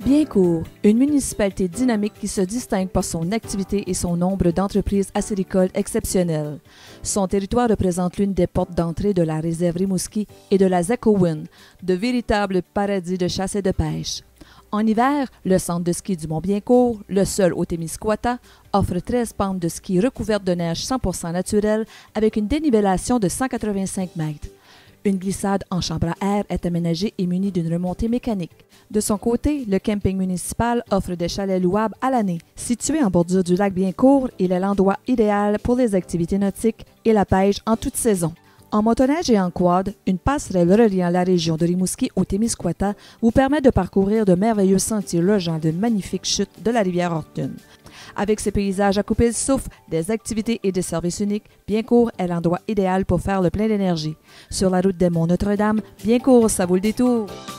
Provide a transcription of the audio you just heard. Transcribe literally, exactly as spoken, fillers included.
Biencourt, une municipalité dynamique qui se distingue par son activité et son nombre d'entreprises acéricoles exceptionnelles. Son territoire représente l'une des portes d'entrée de la réserve Rimouski et de la Zakowin, de véritables paradis de chasse et de pêche. En hiver, le centre de ski du Mont-Biencourt, le seul au Témiscouata, offre treize pentes de ski recouvertes de neige cent pour cent naturelle avec une dénivellation de cent quatre-vingt-cinq mètres. Une glissade en chambre à air est aménagée et munie d'une remontée mécanique. De son côté, le camping municipal offre des chalets louables à l'année. Situé en bordure du lac Biencourt, il est l'endroit idéal pour les activités nautiques et la pêche en toute saison. En motoneige et en quad, une passerelle reliant la région de Rimouski au Témiscouata vous permet de parcourir de merveilleux sentiers logeant de magnifiques chutes de la rivière Ortune. Avec ses paysages à couper le souffle, des activités et des services uniques, Biencourt est l'endroit idéal pour faire le plein d'énergie. Sur la route des Monts Notre-Dame, Biencourt, ça vaut le détour!